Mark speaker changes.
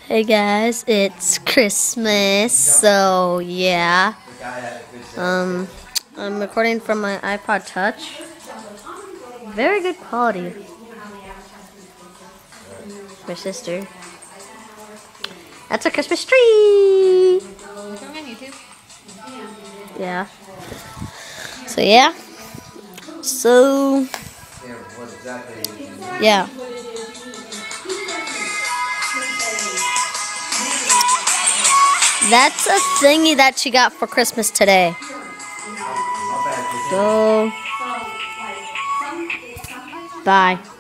Speaker 1: Hey guys, it's Christmas, so yeah. I'm recording from my iPod Touch. Very good quality. My sister. That's a Christmas tree!
Speaker 2: Going on YouTube?
Speaker 1: Yeah. So yeah. So yeah. That's a thingy that she got for Christmas today. So, bye.